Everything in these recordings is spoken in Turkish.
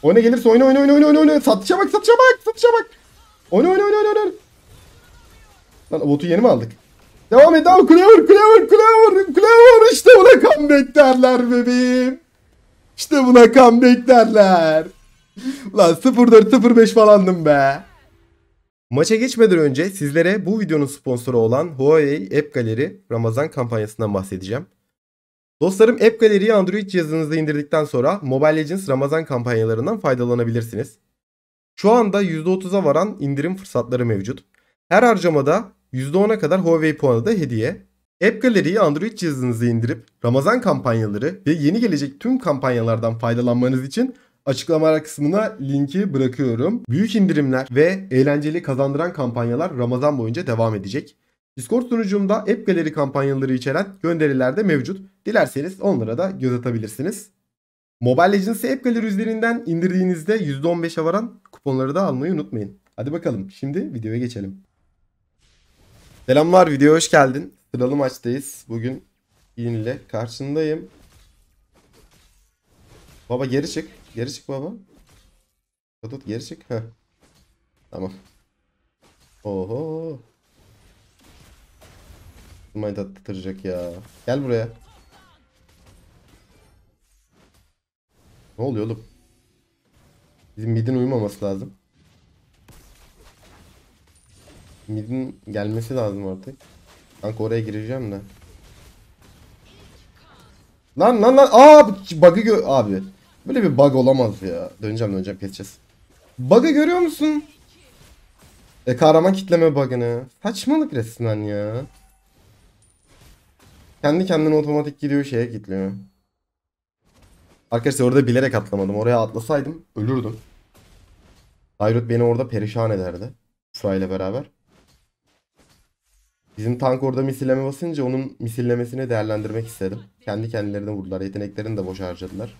Oyna gelirse oyna oyna oyna oyna oyna oyna. Satışa bak satışa bak satışa bak. Oyna oyna oyna oyna oyna. Lan botu yeni mi aldık? Devam et devam. Kuleye vur kuleye vur kuleye vur kuleye vur. İşte buna comeback derler bebeğim. İşte buna comeback derler. Lan 0-4-0-5 falandım be. Maça geçmeden önce sizlere bu videonun sponsoru olan Huawei App Gallery Ramazan kampanyasından bahsedeceğim. Dostlarım, App Gallery'yi Android cihazınızda indirdikten sonra Mobile Legends Ramazan kampanyalarından faydalanabilirsiniz. Şu anda %30'a varan indirim fırsatları mevcut. Her harcamada %10'a kadar Huawei puanı da hediye. App Gallery'yi Android cihazınıza indirip Ramazan kampanyaları ve yeni gelecek tüm kampanyalardan faydalanmanız için açıklama kısmına linki bırakıyorum. Büyük indirimler ve eğlenceli kazandıran kampanyalar Ramazan boyunca devam edecek. Discord sunucumda App Gallery kampanyaları içeren gönderiler de mevcut. Dilerseniz onlara da göz atabilirsiniz. Mobile Legends'ı App Gallery üzerinden indirdiğinizde %15'e varan kuponları da almayı unutmayın. Hadi bakalım, şimdi videoya geçelim. Selamlar, videoya hoş geldin. Sıralı maçtayız. Bugün yine karşındayım. Baba geri çık. Geri çık baba. Tut geri çık. Heh. Tamam. Oho. Smite attıracak ya. Gel buraya. Ne oluyor oğlum? Bizim midin uyumaması lazım. Midin gelmesi lazım artık. Kanka oraya gireceğim de. Lan lan lan. Aa, bug'ı abi. Böyle bir bug olamaz ya. Döneceğim keseceğiz. Bug'ı görüyor musun? Kahraman kitleme bug'ını. Saçmalık resmen ya. Kendi kendine otomatik gidiyor, şeye kilitliyor. Arkadaşlar orada bilerek atlamadım. Oraya atlasaydım ölürdüm. Dairut beni orada perişan ederdi. Fry ile beraber. Bizim tank orada misilleme basınca onun misillemesini değerlendirmek istedim. Kendi kendilerine vurdular. Yeteneklerini de boş harcadılar.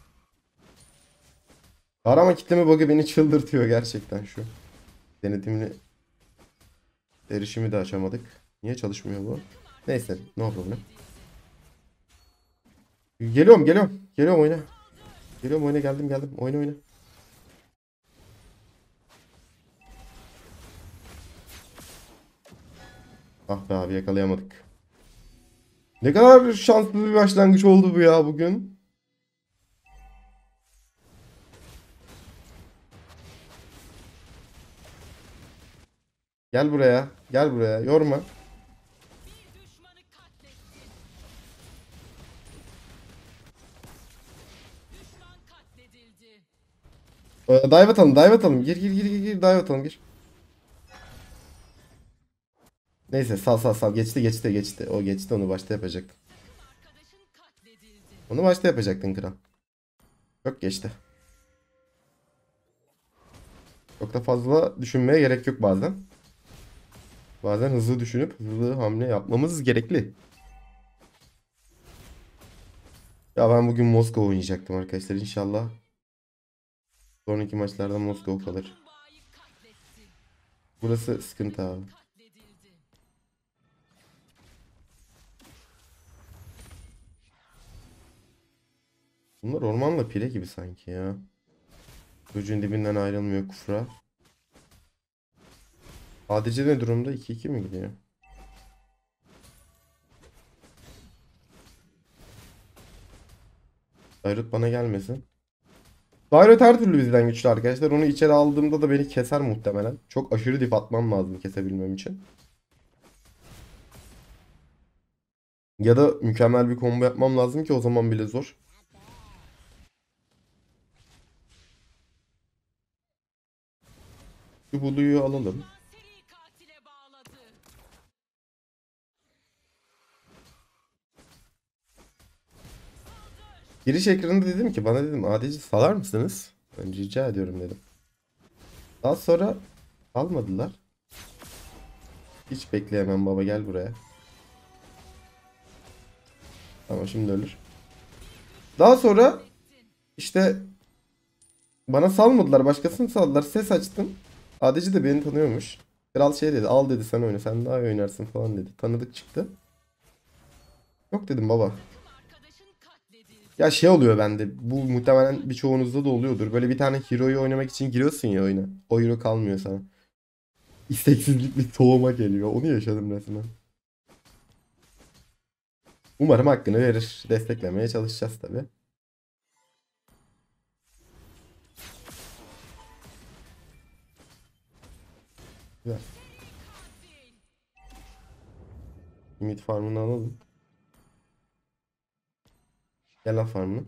Kahraman kitleme bug'ı beni çıldırtıyor gerçekten şu. Denetimli erişimi de açamadık. Niye çalışmıyor bu? Neyse, no problem. Geliyorum oyna. Geliyorum oyna, geldim. Oyna. Ah be abi, yakalayamadık. Ne kadar şanslı bir başlangıç oldu bu ya bugün. Gel buraya. Gel buraya. Yorma. Dive atalım. Gir. Dive atalım, gir. Neyse, sal. Geçti. O geçti, onu başta yapacaktın. Onu başta yapacaktın kral. Çok geçti. Çok da fazla düşünmeye gerek yok bazen. Bazen hızlı düşünüp hızlı hamle yapmamız gerekli. Ya ben bugün Moskova oynayacaktım arkadaşlar. İnşallah sonraki maçlarda Moskova kalır. Burası sıkıntı abi. Bunlar ormanla pire gibi sanki ya. Çocuğun dibinden ayrılmıyor Kufra. ADC ne durumda? 2-2 mi gidiyor? Dairut bana gelmesin. Dairut her türlü bizden güçlü arkadaşlar. Onu içeri aldığımda da beni keser muhtemelen. Çok aşırı dip atmam lazım kesebilmem için. Ya da mükemmel bir combo yapmam lazım ki o zaman bile zor. Şu Blue'yu alalım. Giriş ekranında dedim ki, bana dedim ADC salar mısınız? Ben rica ediyorum dedim. Daha sonra almadılar. Hiç bekleyemem baba, gel buraya. Tamam, şimdi ölür. Daha sonra işte bana salmadılar, başkasını saldılar. Ses açtım. ADC de beni tanıyormuş. Kral şey dedi, al dedi, sen oyna, sen daha iyi oynarsın falan dedi. Tanıdık çıktı. Yok dedim baba. Ya şey oluyor bende. Bu muhtemelen birçoğunuzda da oluyordur. Böyle bir tane hero'yu oynamak için giriyorsun ya oyuna. O hero kalmıyor sana. İsteksizlik bir soğuma geliyor. Onu yaşadım resmen. Umarım hakkını verir. Desteklemeye çalışacağız tabii. Güzel. Mid farmını alalım. Gel lan farmını.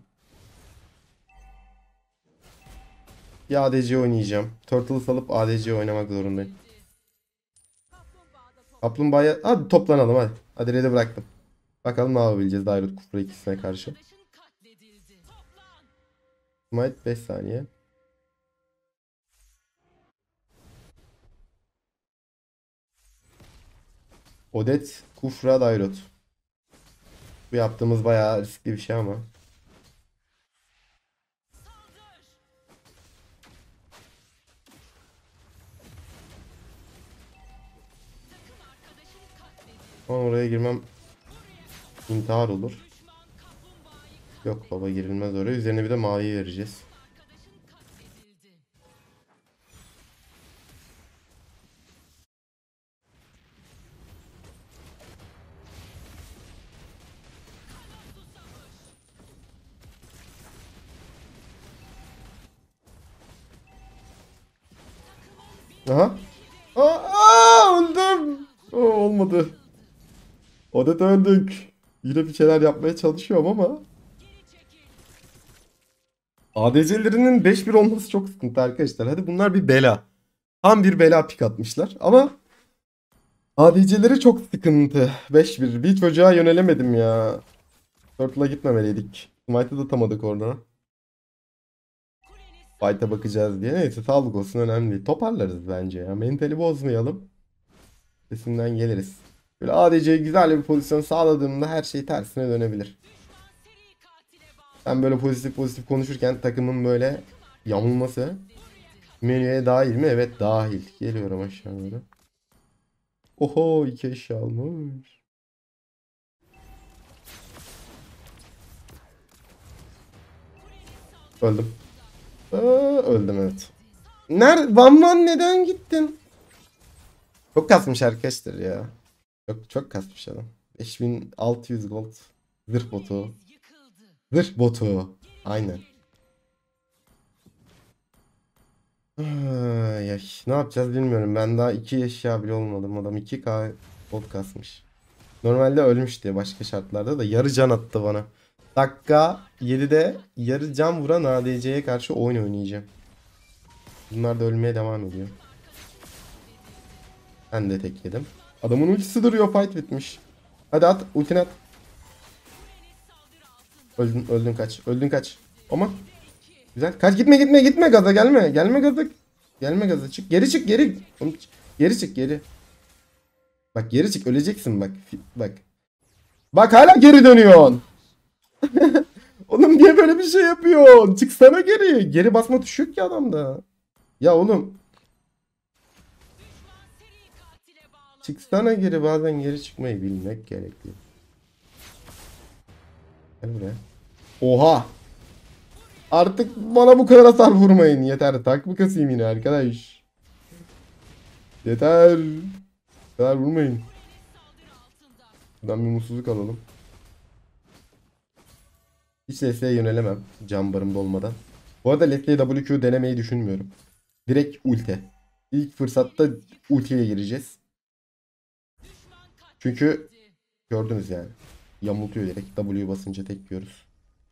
Bir ADC oynayacağım. Turtle'ı salıp ADC oynamak zorundayım. Kaplumbağaya... Hadi toplanalım hadi. Hadi red'i bıraktım. Bakalım ne yapabileceğiz Dairut Kufra ikisine karşı. Smite 5 saniye. Odet, Kufra, Dairut. Bu yaptığımız bayağı riskli bir şey ama. Ama oraya girmem intihar olur. Yok baba girilmez oraya. Üzerine bir de mavi vereceğiz. Aha. Öldüm. Olmadı. Odet öldük. Yine bir şeyler yapmaya çalışıyorum ama. ADC'lerinin 5-1 olması çok sıkıntı arkadaşlar. Hadi bunlar bir bela. Tam bir bela pik atmışlar. Ama ADC'leri çok sıkıntı. 5-1. Bir çocuğa yönelemedim ya. Turtle'a gitmemeliydik. Smite'ı da atamadık orada. Fight'a bakacağız diye. Neyse sağlık olsun önemli değil. Toparlarız bence ya. Mentali bozmayalım. Sesinden geliriz. Böyle ADC'ye güzel bir pozisyon sağladığımda her şey tersine dönebilir. Ben böyle pozitif pozitif konuşurken takımın böyle yamulması menüye dahil mi? Evet dahil. Geliyorum aşağı doğru. Oho 2 eşya almış. Öldüm. Öldüm evet. Van Van neden gittin? Çok kasmış arkadaşlar ya. Çok kasmış adam. 5600 gold. Zırh botu. Zırh botu. Aynen. Ay, ay. Ne yapacağız bilmiyorum. Ben daha 2 eşya bile olmadım. Adam 2K gold kasmış. Normalde ölmüş diye başka şartlarda da yarı can attı bana. Dakika 7'de yarı can vuran ADC'ye karşı oyun oynayacağım. Bunlar da ölmeye devam ediyor. Ben de tek yedim. Adamın ultisi duruyor, fight bitmiş. Hadi at ultini at. Öldün kaç. Öldün kaç. Ama güzel. Kaç gitme gaza gelme. Gelme gaza. Gelme gaza çık. Geri çık geri. Oğlum, geri çık geri. Bak geri çık öleceksin bak. Bak. Bak hala geri dönüyorsun. Oğlum niye böyle bir şey yapıyorsun? Çıksana geri. Geri basma tuşu yok ki adamda. Ya oğlum. Çıksana geri, bazen geri çıkmayı bilmek gerekli. Gel buraya. Oha. Artık bana bu kadar hasar vurmayın. Yeter. Tak mı kasayım yine arkadaş? Yeter. Bu kadar vurmayın. Buradan bir mutsuzluk alalım. Hiç Leslie'ye yönelemem. Can barımda olmadan. Bu arada Leslie'ye WQ denemeyi düşünmüyorum. Direkt ulti. İlk fırsatta ultiye gireceğiz. Çünkü gördünüz yani. Yamultuyor direkt. W basınca tek yiyoruz.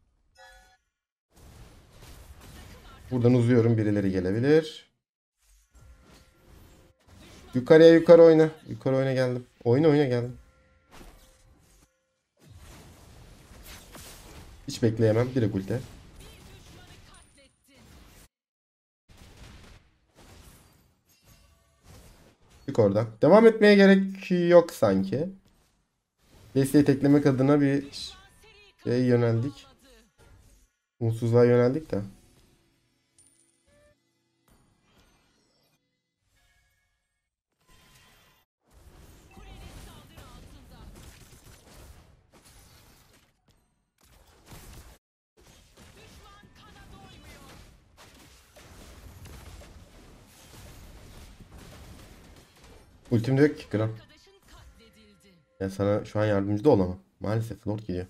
Buradan uzuyorum. Birileri gelebilir. Yukarıya yukarı oyna. Yukarı oyna geldim. Oyna geldim. Hiç bekleyemem. Direkt ulti. Çık oradan. Devam etmeye gerek yok sanki. Desteği teklemek adına bir şeye yöneldik. Umutsuzluğa yöneldik de. Ultim de yok ki kral. Ya sana şu an yardımcı da olamam. Maalesef Lord gidiyor.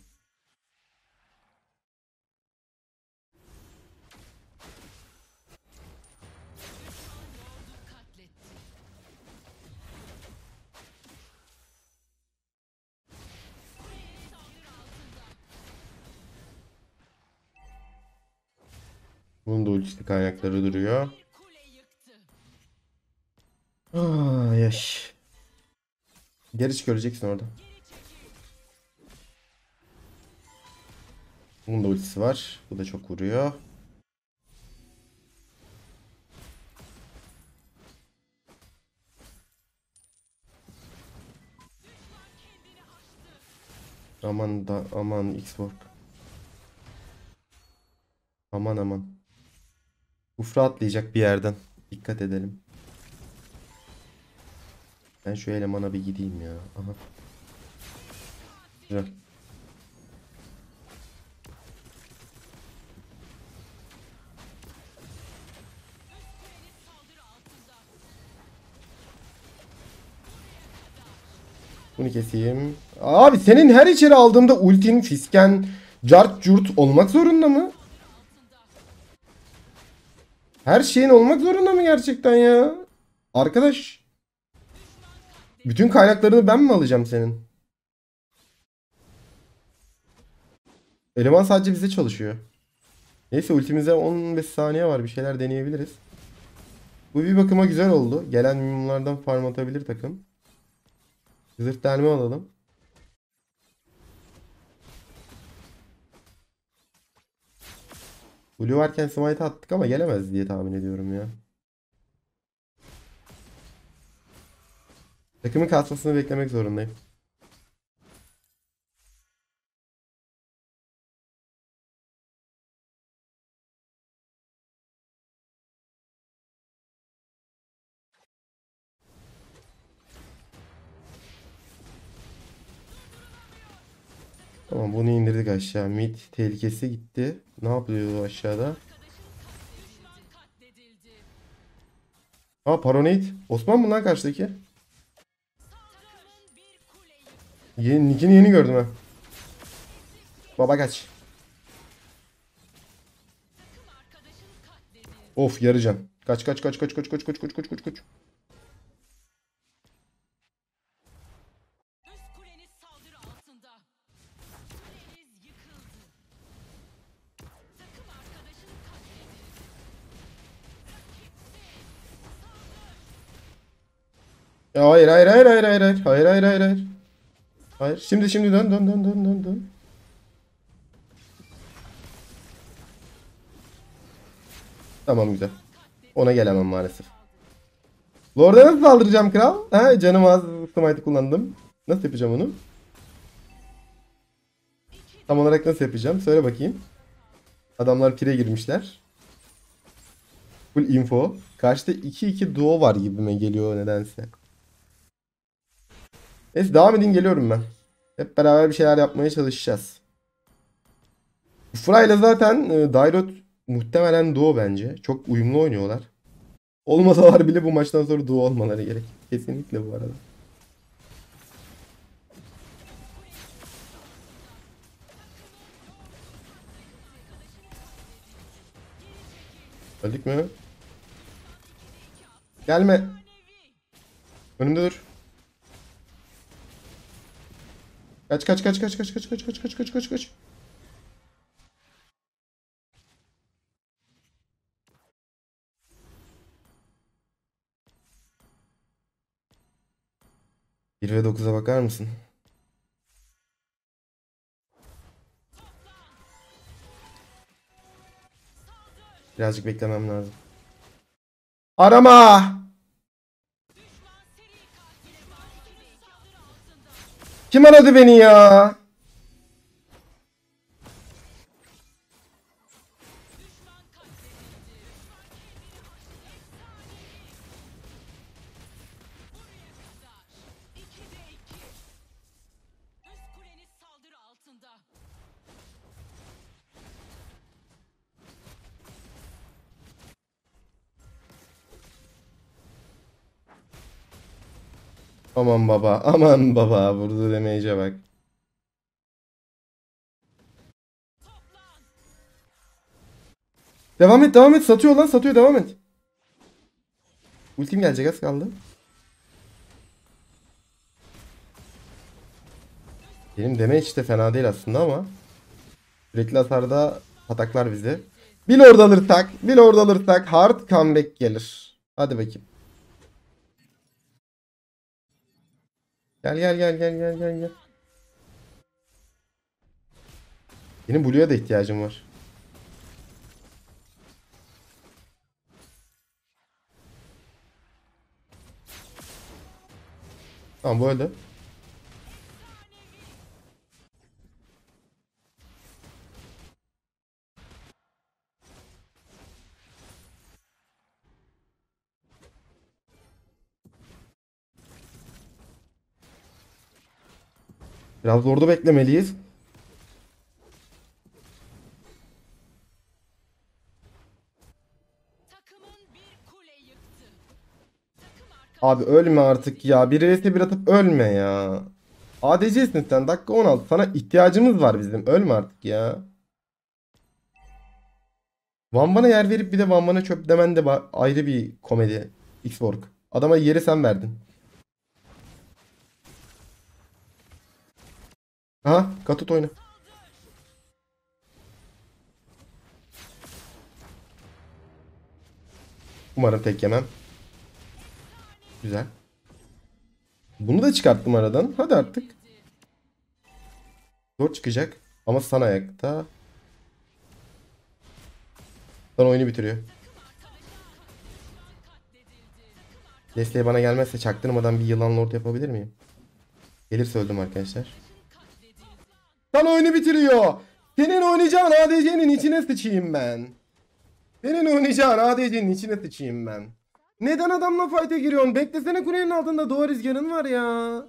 Bunun da ulti kaynakları duruyor. Yaş. Geri göreceksin orada. Bunun da ultisi var. Bu da çok vuruyor. Aman da aman X-Work. Aman aman. Ufra atlayacak bir yerden. Dikkat edelim. Ben şu elemana bir gideyim ya. Aha. Güzel. Bunu keseyim. Abi senin her içeri aldığımda ultin, fisken, cart curt olmak zorunda mı? Her şeyin olmak zorunda mı gerçekten ya? Arkadaş. Bütün kaynaklarını ben mi alacağım senin? Eleman sadece bize çalışıyor. Neyse ultimize 15 saniye var. Bir şeyler deneyebiliriz. Bu bir bakıma güzel oldu. Gelen mimlardan farm atabilir takım. Zırh delme alalım. Blue varken smite attık ama gelemez diye tahmin ediyorum ya. Takımın kasmasını beklemek zorundayım. Tamam bunu indirdik aşağı. Mid tehlikesi gitti. Ne yapıyor o aşağıda? Aa Paronate. Osman mı lan karşıdaki? Nick'ini yeni gördüm ha. Baba kaç. Of yarıcan. Kaç kaç kaç kaç kaç kaç kaç kaç kaç kaç kaç. Ya hayır hayır hayır hayır hayır hayır hayır hayır hayır hayır. Hayır. Şimdi dön dön dön dön dön dön. Tamam güzel. Ona gelemem maalesef. Lord'a nasıl saldıracağım kral? Ha canım az smite kullandım. Nasıl yapacağım onu? Tam olarak nasıl yapacağım? Söyle bakayım. Adamlar pire girmişler. Full info. Karşıda 2-2 duo var gibime geliyor nedense. Neyse devam edin geliyorum ben. Hep beraber bir şeyler yapmaya çalışacağız. Ufra ile zaten Dairot muhtemelen duo bence. Çok uyumlu oynuyorlar. Olmasalar bile bu maçtan sonra duo olmaları gerek. Kesinlikle bu arada. Öldük mü? Gelme. Önümde dur. Kaç kaç kaç kaç kaç kaç kaç kaç kaç kaç kaç kaç. Bir ve 9'a bakar mısın? Birazcık beklemem lazım. Arama! Kim aradı beni ya? Aman baba. Aman baba. Vurdu damage'e bak. Devam et, devam et. Satıyor lan, satıyor, devam et. Ultim gelecek, az kaldı. Benim damage de fena değil aslında ama sürekli hasarda pataklar bizi. Bir lord alırsak, bir lord alırsak hard comeback gelir. Hadi bakayım. Gel gel gel gel gel gel gel. Benim Blue'ya da ihtiyacım var. Tamam, bu öldü. Biraz orada beklemeliyiz. Abi ölme artık ya. Bir vs bir atıp ölme ya. ADC'sin sen. Dakika 16. Sana ihtiyacımız var bizim. Ölme artık ya. Van yer verip bir de Van çöp demen de ayrı bir komedi. X-Work. Adama yeri sen verdin. Aha, Katut oyna. Umarım tek yemem. Güzel. Bunu da çıkarttım aradan. Hadi artık. Zor çıkacak. Ama sana ayakta. Sana oyunu bitiriyor. Desteği bana gelmezse çaktırmadan bir yılan lord yapabilir miyim? Gelirse öldüm arkadaşlar. Sana oyunu bitiriyor. Senin oynayacağın ADC'nin içine sıçayım ben. Senin oynayacağın ADC'nin içine sıçayım ben. Neden adamla fight'e giriyorsun? Beklesene, kulenin altında doğu rüzgarın var ya.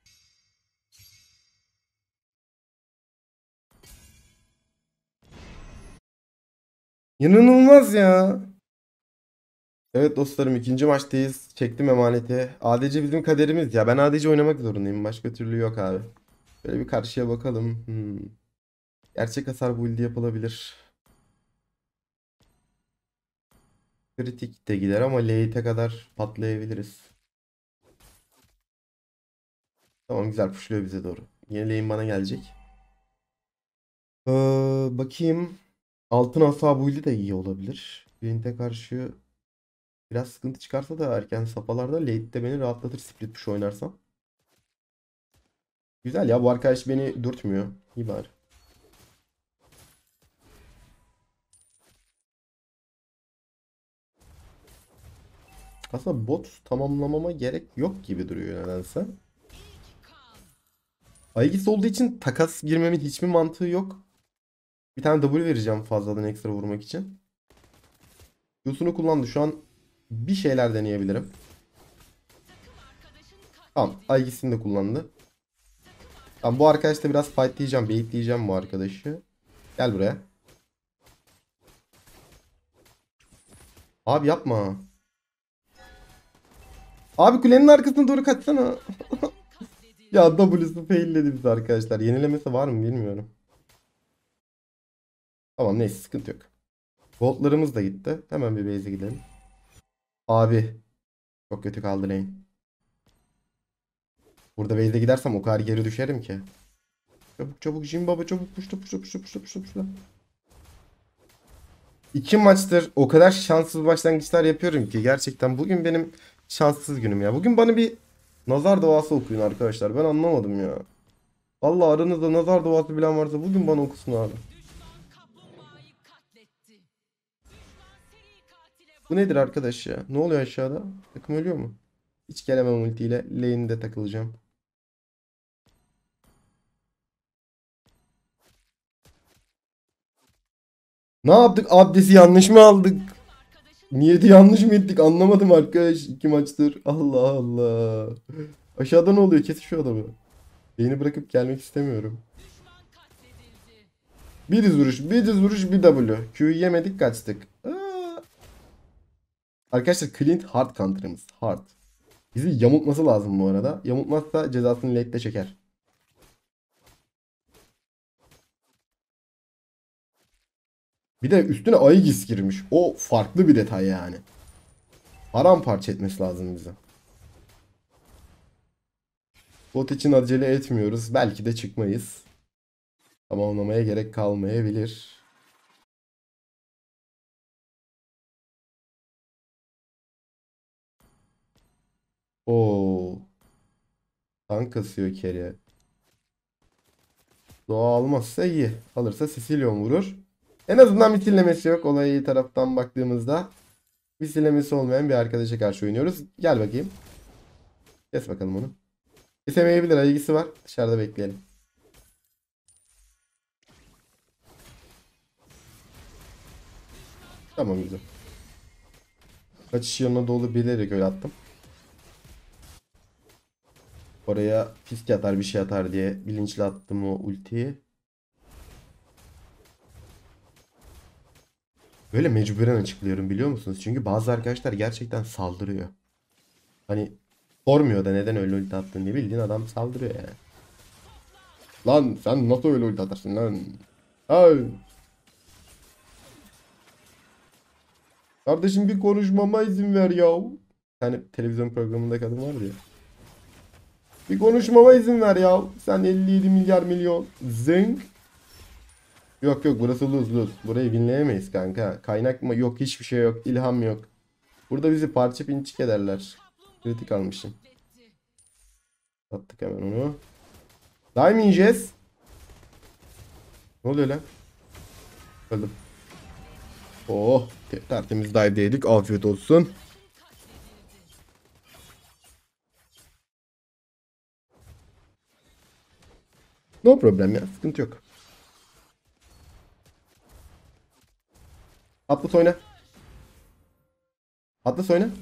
İnanılmaz ya. Evet dostlarım, ikinci maçtayız. Çektim emaneti. ADC bizim kaderimiz ya. Ben ADC oynamak zorundayım. Başka türlü yok abi. Böyle bir karşıya bakalım. Gerçek hasar build yapılabilir. Kritik de gider ama late'e kadar patlayabiliriz. Tamam, güzel pushluyor bize doğru. Yeni lane bana gelecek. Bakayım. Altın asa build'i de iyi olabilir. Blint'e karşı biraz sıkıntı çıkarsa da erken safhalarda late'de beni rahatlatır split push oynarsam. Güzel ya, bu arkadaş beni dürtmüyor. İyi bari. Aslında bot tamamlamama gerek yok gibi duruyor nedense. Aegis olduğu için takas girmemin hiçbir mantığı yok. Bir tane W vereceğim fazladan ekstra vurmak için. Q'sunu kullandı. Şu an bir şeyler deneyebilirim. Tamam. Aegis'ini de kullandı. Tamam, bu arkadaşla biraz fight diyeceğim. Bait diyeceğim bu arkadaşı. Gel buraya. Abi yapma. Abi kulenin arkasına doğru kaçsana. Ya W'su failledi bizi arkadaşlar. Yenilemesi var mı bilmiyorum. Tamam, neyse, sıkıntı yok. Gold'larımız da gitti. Hemen bir base'e gidelim. Abi. Çok kötü kaldı lane. Burada base'e gidersem o kadar geri düşerim ki. Çabuk çabuk Jim baba, çabuk puşla puşla puşla puşla puşla puşla. İki maçtır o kadar şanssız başlangıçlar yapıyorum ki gerçekten bugün benim şanssız günüm ya. Bugün bana bir nazar duası okuyun arkadaşlar. Ben anlamadım ya. Vallahi aranızda nazar duası bilen varsa bugün bana okusun abi. Bu nedir arkadaş ya? Ne oluyor aşağıda? Takım ölüyor mu? Hiç gelemem ultiyle. Lane'de takılacağım. Ne yaptık? Abdesti yanlış mı aldık? Niyeti yanlış mı ettik? Anlamadım arkadaş. İki maçtır. Allah Allah. Aşağıda ne oluyor? Kesin şu adamı. Beni bırakıp gelmek istemiyorum. Bir düz vuruş, bir düz vuruş, bir W. Q'yu yemedik, kaçtık. Arkadaşlar Clint hard counter'ımız. Hard. Bizi yamultması lazım bu arada. Yamultmazsa cezasını late'de çeker. Bir de üstüne Aegis girmiş. O farklı bir detay yani. Paramparça etmesi lazım bize. Bot için acele etmiyoruz. Belki de çıkmayız. Tamamlamaya gerek kalmayabilir. Oo, tank kasıyor Keria. Doğa almazsa iyi. Alırsa Sicilion vurur. En azından mitillemesi yok. Olaya iyi taraftan baktığımızda. Mitillemesi olmayan bir arkadaşa karşı oynuyoruz. Gel bakayım. Kes bakalım onu. Kesemeyebilir. İlgisi var. Dışarıda bekleyelim. Tamam güzel. Kaçış yanına dolu bilerek öyle attım. Oraya fisk atar bir şey atar diye bilinçli attım o ultiyi. Böyle mecburen açıklıyorum biliyor musunuz? Çünkü bazı arkadaşlar gerçekten saldırıyor. Hani sormuyor da neden öyle ulti attın diye, bildiğin adam saldırıyor yani. Lan sen nasıl öyle ulti atarsın lan? Ay. Kardeşim bir konuşmama izin ver ya. Hani televizyon programında kadın vardı ya. Bir konuşmama izin ver ya. Sen 57 milyar milyon. Zing. Yok yok, burası lose lose. Burayı winleyemeyiz kanka. Kaynak mı? Yok, hiçbir şey yok. İlham yok. Burada bizi parça pinçik ederler. Kritik almışım. Attık hemen onu. Daha mı yiyeceğiz? Ne oluyor lan? Öldüm. Oh, tertemiz dive yedik. Afiyet olsun. No problem ya. Sıkıntı yok. Atlas oyna. Atlas oyna.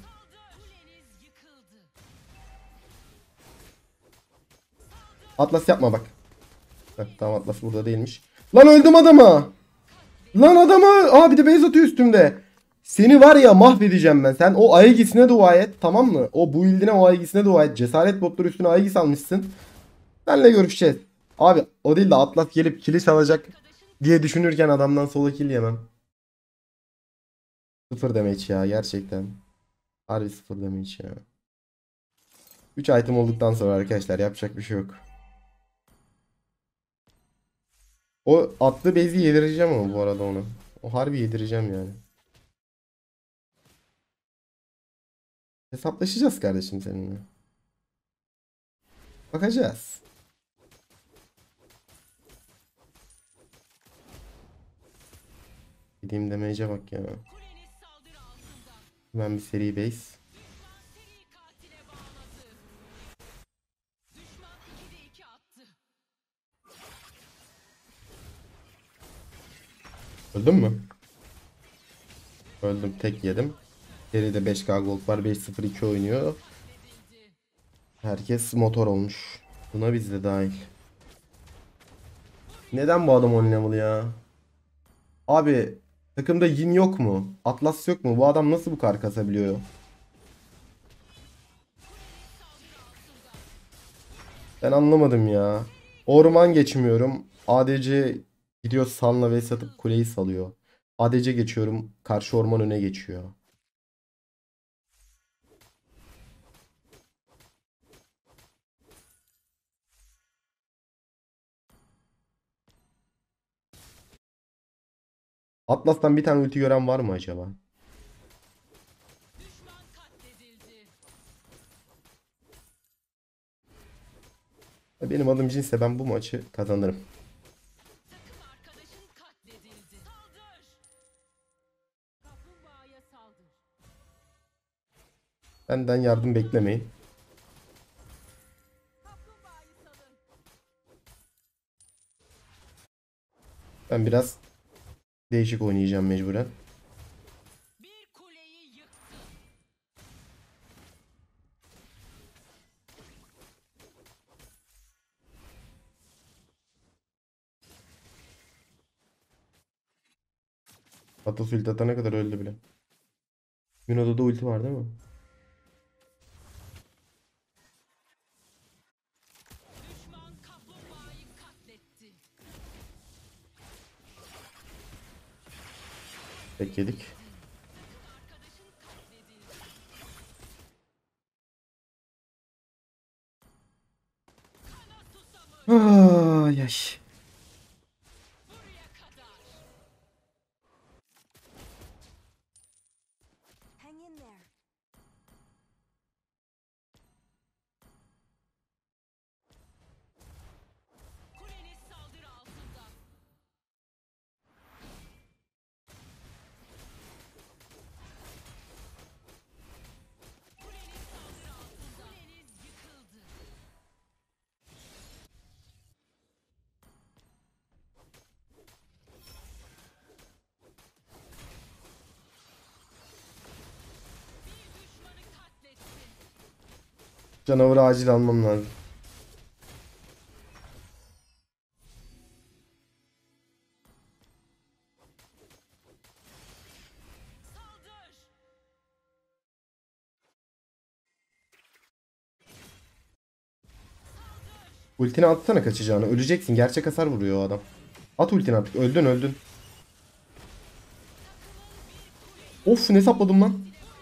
Atlas yapma bak. Heh, tamam, Atlas burada değilmiş. Lan öldüm adama. Lan adamı. Aa, bir de base atıyor üstümde. Seni var ya mahvedeceğim ben. Sen o Aegis'ine dua et, tamam mı? O build'ine, o Aegis'ine dua et. Cesaret botları üstüne Aegis almışsın. Senle görüşeceğiz. Abi o değil de Atlas gelip kill alacak diye düşünürken adamdan solo kill yemem. Sıfır damage ya gerçekten. Harbi sıfır damage ya. 3 item olduktan sonra arkadaşlar yapacak bir şey yok. O attığı base'i yedireceğim ama bu arada onu. O harbi yedireceğim yani. Hesaplaşacağız kardeşim seninle. Bakacağız. Gideyim damage'e bak ya. Hemen bir seri base. Öldün mü? Öldüm, tek yedim. Seride 5K gold var, 5-0-2 oynuyor. Herkes motor olmuş. Buna biz de dahil. Neden bu adam 10 level ya? Abi takımda Yin yok mu? Atlas yok mu? Bu adam nasıl bu kadar kasabiliyor? Ben anlamadım ya. Orman geçmiyorum. ADC gidiyor Sun'la vs atıp kuleyi salıyor. ADC geçiyorum. Karşı orman öne geçiyor. Atlas'tan bir tane ulti gören var mı acaba? Benim adım Cinse, ben bu maçı kazanırım. Benden yardım beklemeyin. Ben biraz değişik oynayacağım mecburen. Atos ulti atana kadar öldü bile. Yuno'da da ulti var değil mi? Tek yedik. Yaş. Hang in there. Kuleniz saldırı altında. Kuleniz saldırı altında. Kuleniz yıkıldı. Bir düşmanı katlettin. Canavarı acil almam lazım. Saldır. Ultini atsana kaçacağını. Öleceksin. Gerçek hasar vuruyor o adam. At ultini artık. Öldün öldün. Of ne sapladım lan.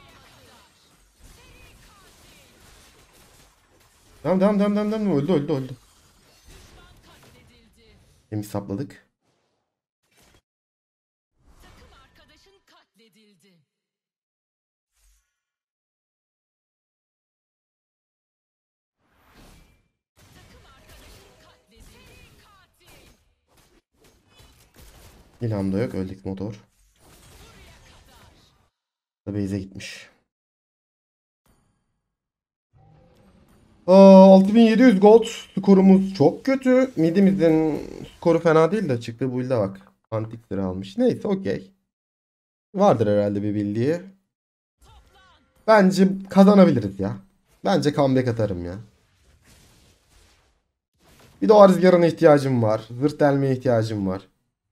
Devam devam devam devam devam. Öldü öldü öldü. Katledildi. Temiz sapladık. Takım arkadaşın katledildi. Takım arkadaşın katledildi. Katil. İlham da yok. Öldük motor. Buraya kadar. Da base'e gitmiş. 6700 gold skorumuz çok kötü. Midimizin skoru fena değil de çıktı bu ilde bak. Antik sıra almış. Neyse okey. Vardır herhalde bir bildiği. Bence kazanabiliriz ya. Bence comeback atarım ya. Bir de o rüzgarına ihtiyacım var. Zırt delmeye ihtiyacım var.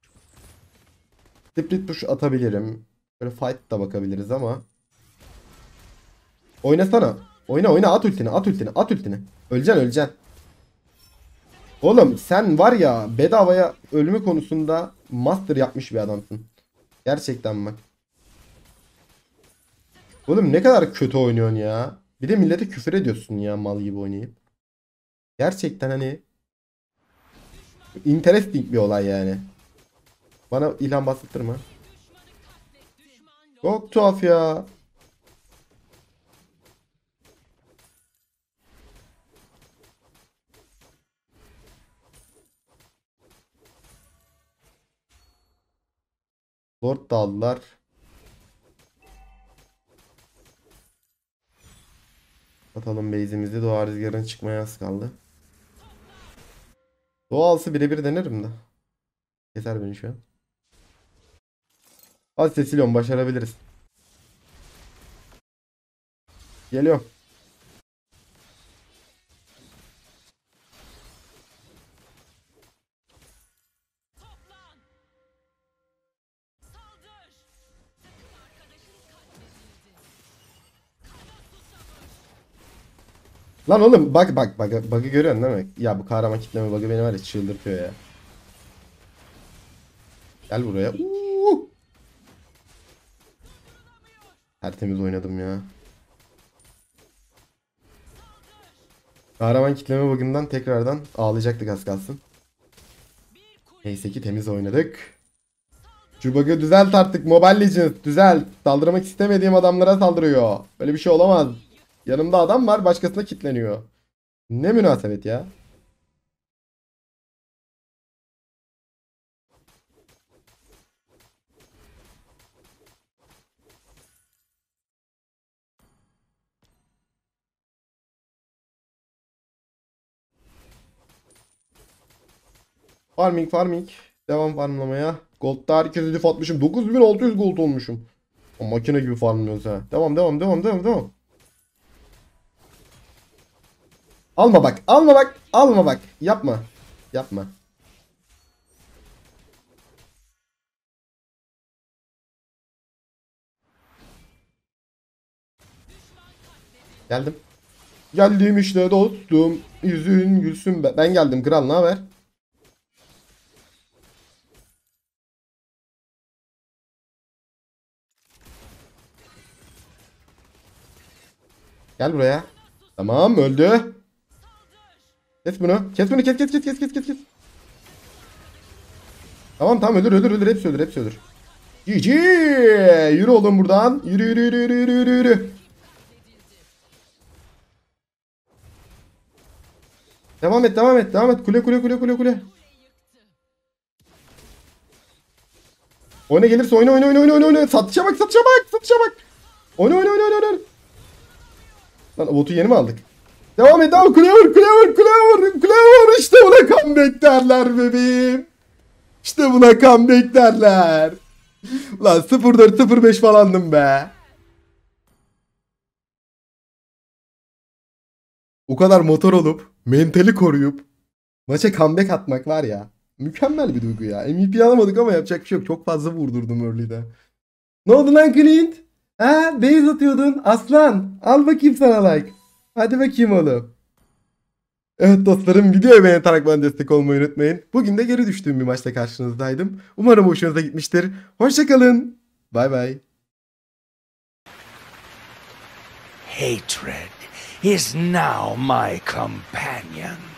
Split push atabilirim. Böyle fight da bakabiliriz ama. Oynasana. Oyna oyna at ultini at ultini at ultini. Öleceksin öleceksin. Oğlum sen var ya bedavaya ölümü konusunda master yapmış bir adamsın. Gerçekten bak. Oğlum ne kadar kötü oynuyorsun ya. Bir de millete küfür ediyorsun ya mal gibi oynayıp. Gerçekten hani interesting bir olay yani. Bana ilham bastırma. Çok tuhaf ya. Lord da aldılar. Atalım base'imizi. Doğa rüzgarın çıkmaya az kaldı. Doğalsı birebir denerim de. Keser beni şu an. Hadi Cecilion başarabiliriz. Geliyorum. Toplan. Saldır. Takım arkadaşın katledildi. Kana susamış. Lan oğlum bak bak bak bug'ı görüyorsun değil mi? Ya bu kahraman kitleme bug'ı beni var ya çıldırtıyor ya. Gel buraya. Tertemiz oynadım ya. Kahraman kitleme bug'ından tekrardan ağlayacaktık az kalsın. Bir kule Neyse ki temiz oynadık. Şu bug'ı düzelt artık Mobile Legends düzelt. Saldırmak istemediğim adamlara saldırıyor. Böyle bir şey olamaz. Yanımda adam var başkasına kitleniyor. Ne münasebet ya. Farming farming. Devam farmlamaya. Gold'da herkese dif atmışım. 9600 gold olmuşum. O makine gibi farmlıyoruz ha. Devam devam devam devam devam. Alma bak alma bak alma bak. Yapma. Yapma. Geldim. Geldim işte dostum. Yüzün gülsün be. Ben geldim kral ne haber? Gel buraya. Tamam öldü. Kes bunu. Kes bunu kes kes kes kes kes kes kes. Tamam tamam ölür ölür ölür hepsi ölür hepsi ölür. GG. Yürü oğlum buradan. Yürü yürü yürü yürü yürü yürü yürü. Devam et devam et devam et. Kule kule kule kule kule. Oyna gelirse oyna oyna oyna oyna oyna. Satışa bak satışa bak satışa bak. Oyna oyna oyna oyna oyna. Lan botu yeni mi aldık? Devam et devam. Kuleye vur kuleye vur kuleye vur kuleye vur. İşte buna comeback derler bebeğim. İşte buna comeback derler. Ulan 0-4-0-5 falandım be. O kadar motor olup mentali koruyup maça comeback atmak var ya. Mükemmel bir duygu ya. MVP alamadık ama yapacak bir şey yok. Çok fazla vurdurdum early'de. Ne oldu lan Clint? Ha, base atıyordun. Aslan. Al bakayım sana like. Hadi bakayım oğlum. Evet dostlarım, videoya beğenerek bana destek olmayı unutmayın. Bugün de geri düştüğüm bir maçta karşınızdaydım. Umarım hoşunuza gitmiştir. Hoşçakalın. Bay bay. Hatred is now my companion.